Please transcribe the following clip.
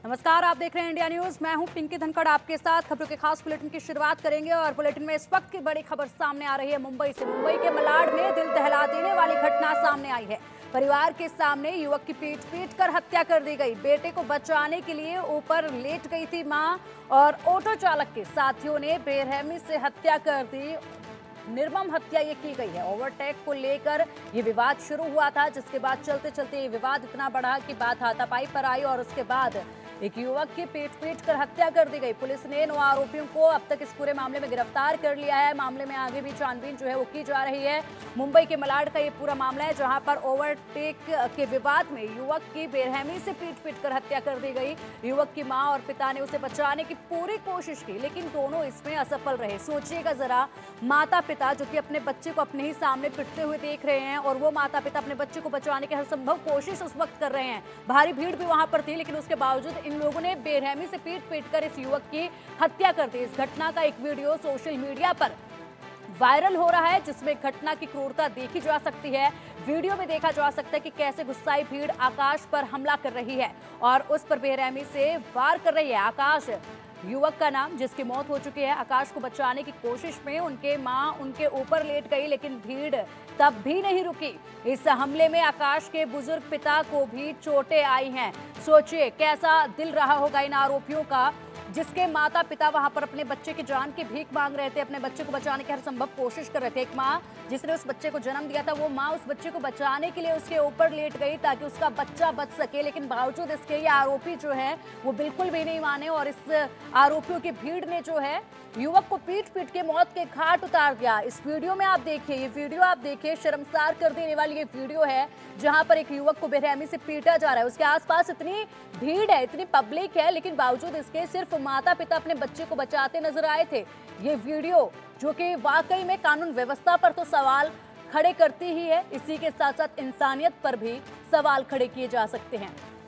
नमस्कार, आप देख रहे हैं इंडिया न्यूज। मैं हूं पिंकी धनखड़ आपके साथ। खबरों के खास बुलेटिन की शुरुआत करेंगे और बुलेटिन में इस वक्त की बड़ी खबर सामने आ रही है मुंबई से। मुंबई के मलाड में दिल दहला देने वाली घटना सामने आई है। परिवार के सामने युवक की पीट कर हत्या कर दी गई। बेटे को बचाने के लिए ऊपर लेट गई थी मां और ऑटो चालक के साथियों ने बेरहमी से हत्या कर दी। निर्मम हत्या ये की गई है। ओवरटेक को लेकर ये विवाद शुरू हुआ था, जिसके बाद चलते चलते ये विवाद इतना बढ़ा कि बात हाथापाई पर आई और उसके बाद एक युवक की पीट कर हत्या कर दी गई। पुलिस ने 9 आरोपियों को अब तक इस पूरे मामले में गिरफ्तार कर लिया है। मामले में आगे भी छानबीन जो है वो की जा रही है। मुंबई के मलाड का ये पूरा मामला है, जहां पर ओवरटेक के विवाद में युवक की बेरहमी से पीट कर हत्या कर दी गई। युवक की मां और पिता ने उसे बचाने की पूरी कोशिश की, लेकिन दोनों इसमें असफल रहे। सोचिएगा जरा, माता पिता जो कि अपने बच्चे को अपने ही सामने पिटते हुए देख रहे हैं और वो माता पिता अपने बच्चे को बचाने की हर संभव कोशिश उस वक्त कर रहे हैं। भारी भीड़ भी वहां पर थी, लेकिन उसके बावजूद इन लोगों ने बेरहमी से पीट कर इस युवक की हत्या कर दी। इस घटना का एक वीडियो सोशल मीडिया पर वायरल हो रहा है, जिसमें घटना की क्रूरता देखी जा सकती है। वीडियो में देखा जा सकता है कि कैसे गुस्साई भीड़ आकाश पर हमला कर रही है और उस पर बेरहमी से वार कर रही है। आकाश युवक का नाम, जिसकी मौत हो चुकी है। आकाश को बचाने की कोशिश में उनके मां उनके ऊपर लेट गई, लेकिन भीड़ तब भी नहीं रुकी। इस हमले में आकाश के बुजुर्ग पिता को भी चोटें आई हैं। सोचिए कैसा दिल रहा होगा इन आरोपियों का, जिसके माता पिता वहां पर अपने बच्चे की जान की भीख मांग रहे थे, अपने बच्चे को बचाने की हर संभव कोशिश कर रहे थे। एक माँ जिसने उस बच्चे को जन्म दिया था, वो माँ उस बच्चे को बचाने के लिए उसके ऊपर लेट गई ताकि उसका बच्चा बच सके, लेकिन बावजूद इसके ये आरोपी जो है वो बिल्कुल भी नहीं माने और इस आरोपियों की भीड़ ने जो है युवक को पीट के मौत के घाट उतार दिया। इस वीडियो में आप देखिए, ये वीडियो आप देखिए, शर्मसार कर देने वाली ये वीडियो है, जहां पर एक युवक को बेरहमी से पीटा जा रहा है। उसके आसपास इतनी भीड़ है, इतनी पब्लिक है, लेकिन बावजूद इसके सिर्फ माता पिता अपने बच्चे को बचाते नजर आए थे। ये वीडियो जो कि वाकई में कानून व्यवस्था पर तो सवाल खड़े करती ही है, इसी के साथ साथ इंसानियत पर भी सवाल खड़े किए जा सकते हैं।